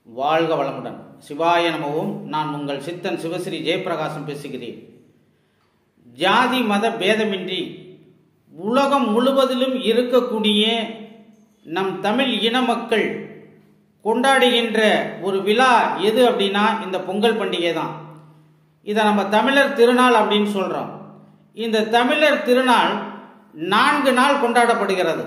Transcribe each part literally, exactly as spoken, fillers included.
வாழ்க வளமுடன். சிவாய நமவும். நான் உங்கள் சித்தன் சிவஸ்ரீ ஜெயபிரகாசம் பேசுகிறேன். ஜாதி மத பேதமின்றி உலகம் முழுவதிலும் இருக்கக்கூடிய நம் தமிழ் இன மக்கள் கொண்டாடுகின்ற ஒரு விழா எது அப்படின்னா இந்த பொங்கல் பண்டிகை தான். இதை நம்ம தமிழர் திருநாள் அப்படின்னு சொல்றோம். இந்த தமிழர் திருநாள் நான்கு நாள் கொண்டாடப்படுகிறது.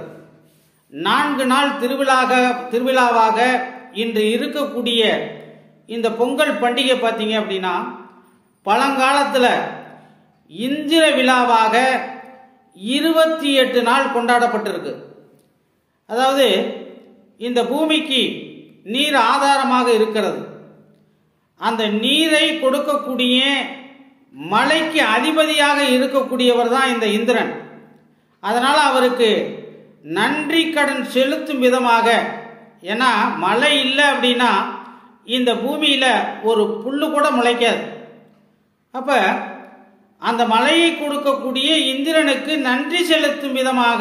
நான்கு நாள் திருவிழாக திருவிழாவாக இன்று இருக்கக்கூடிய இந்த பொங்கல் பண்டிகை பார்த்தீங்க அப்படின்னா பழங்காலத்தில் இந்திர விழாவாக இருபத்தி எட்டு நாள் கொண்டாடப்பட்டிருக்கு. அதாவது இந்த பூமிக்கு நீர் ஆதாரமாக இருக்கிறது. அந்த நீரை கொடுக்கக்கூடிய மலைக்கு அதிபதியாக இருக்கக்கூடியவர் தான் இந்த இந்திரன். அதனால அவருக்கு நன்றி கடன் செலுத்தும் விதமாக, ஏன்னா மழை இல்லை அப்படின்னா இந்த பூமியில ஒரு புல்லு கூட முளைக்காது. அப்ப அந்த மழையை கொடுக்கக்கூடிய இந்திரனுக்கு நன்றி செலுத்தும் விதமாக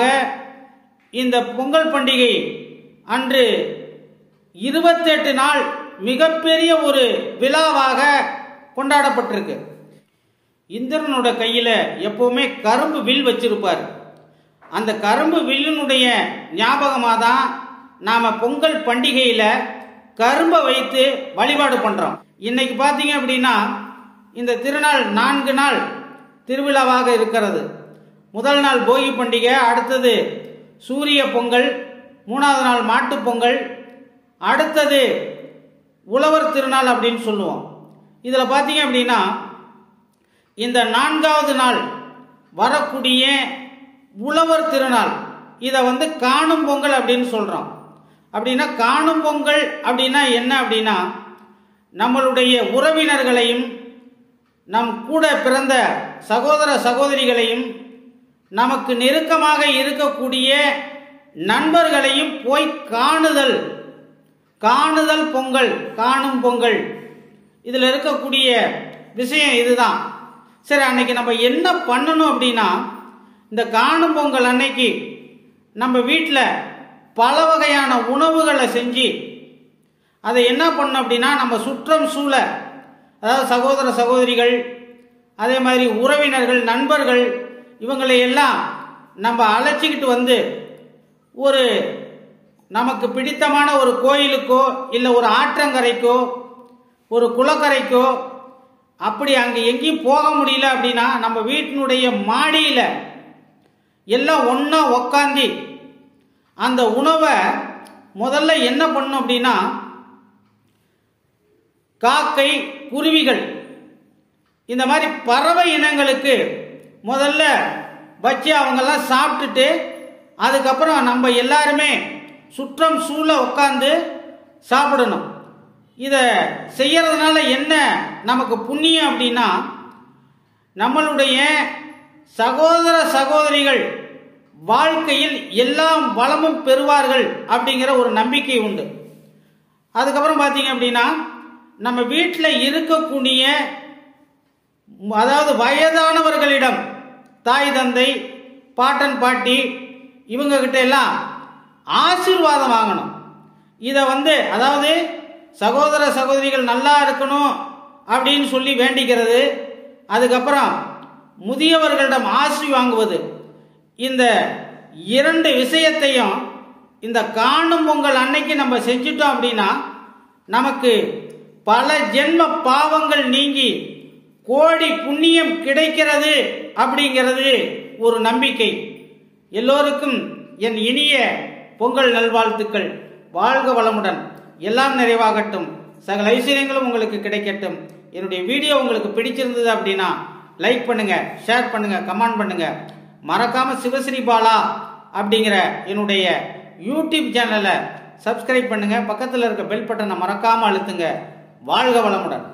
இந்த பொங்கல் பண்டிகை அன்று இருபத்தி எட்டு நாள் மிகப்பெரிய ஒரு விழாவாக கொண்டாடப்பட்டிருக்கு. இந்திரனோட கையில எப்பவுமே கரும்பு வில் வச்சிருப்பார். அந்த கரும்பு வில்லினுடைய ஞாபகமாக தான் நாம பொங்கல் பண்டிகையில கரும்பை வைத்து வழிபாடு பண்றோம். இன்னைக்கு பாத்தீங்க அப்படின்னா இந்த திருநாள் நான்கு நாள் திருவிழாவாக இருக்கிறது. முதல் நாள் போகி பண்டிகை, அடுத்தது சூரிய பொங்கல், மூணாவது நாள் மாட்டு பொங்கல், அடுத்தது உழவர் திருநாள் அப்படின்னு சொல்லுவோம். இதுல பாத்தீங்க அப்படின்னா இந்த நான்காவது நாள் வரக்கூடிய உழவர் திருநாள், இதை வந்து காணும் பொங்கல் அப்படின்னு சொல்றோம். அப்படின்னா காணும் பொங்கல் அப்படின்னா என்ன அப்படின்னா நம்மளுடைய உறவினர்களையும் நம் கூட பிறந்த சகோதர சகோதரிகளையும் நமக்கு நெருக்கமாக இருக்கக்கூடிய நண்பர்களையும் போய் காணுதல், காணுதல் பொங்கல், காணும் பொங்கல். இதுல இருக்கக்கூடிய விஷயம் இதுதான். சரி, அன்னைக்கு நம்ம என்ன பண்ணணும் அப்படின்னா இந்த காணும் பொங்கல் அன்னைக்கு நம்ம வீட்டில் பல வகையான உணவுகளை செஞ்சு அதை என்ன பண்ணணும் அப்படின்னா நம்ம சுற்றம் சூழ, அதாவது சகோதர சகோதரிகள், அதே மாதிரி உறவினர்கள், நண்பர்கள், இவங்களை எல்லாம் நம்ம அழைச்சிக்கிட்டு வந்து ஒரு நமக்கு பிடித்தமான ஒரு கோயிலுக்கோ இல்லை ஒரு ஆற்றங்கரைக்கோ ஒரு குளக்கரைக்கோ, அப்படி அங்கே எங்கேயும் போக முடியல அப்படின்னா நம்ம வீட்டினுடைய மாடியில எல்லாம் ஒன்னா உக்காந்தி அந்த உணவை முதல்ல என்ன பண்ணும் அப்படின்னா காக்கை, குருவிகள், இந்த மாதிரி பறவை இனங்களுக்கு முதல்ல வச்சு அவங்கெல்லாம் சாப்பிட்டுட்டு அதுக்கப்புறம் நம்ம எல்லாருமே சுற்றம் சூழ உட்காந்து சாப்பிடணும். இதை செய்யறதுனால என்ன நமக்கு புண்ணியம் அப்படின்னா நம்மளுடைய சகோதர சகோதரிகள் வாழ்க்கையில் எல்லாம் வளமும் பெறுவார்கள் அப்படிங்கிற ஒரு நம்பிக்கை உண்டு. அதுக்கப்புறம் பார்த்தீங்க அப்படின்னா நம்ம வீட்டில் இருக்கக்கூடிய, அதாவது வயதானவர்களிடம், தாய் தந்தை, பாட்டன் பாட்டி, இவங்க கிட்ட எல்லாம் ஆசீர்வாதம் வாங்கணும். இதை வந்து அதாவது சகோதர சகோதரிகள் நல்லா இருக்கணும் அப்படின்னு சொல்லி வேண்டிக்கிறது, அதுக்கப்புறம் முதியவர்களிடம் ஆசி வாங்குவது, இந்த இரண்டு விஷயத்தையும் இந்த காணும் பொங்கல் அன்னைக்கு நம்ம செஞ்சுட்டோம் அப்படின்னா நமக்கு பல ஜென்ம பாவங்கள் நீங்கி கோடி புண்ணியம் கிடைக்கிறது அப்படிங்கிறது ஒரு நம்பிக்கை. எல்லோருக்கும் என் இனிய பொங்கல் நல்வாழ்த்துக்கள். வாழ்க வளமுடன். எல்லாம் நிறைவாகட்டும். சகல ஐஸ்வர்யங்களும் உங்களுக்கு கிடைக்கட்டும். என்னுடைய வீடியோ உங்களுக்கு பிடிச்சிருந்தது அப்படின்னா லைக் பண்ணுங்க, ஷேர் பண்ணுங்க, கமெண்ட் பண்ணுங்க. மறக்காம சிவஸ்ரீ பாலா அப்படிங்கிற என்னுடைய யூடியூப் சேனலை சப்ஸ்கிரைப் பண்ணுங்க. பக்கத்தில் இருக்க பெல் பட்டனை மறக்காம அழுத்துங்க. வாழ்க வளமுடன்.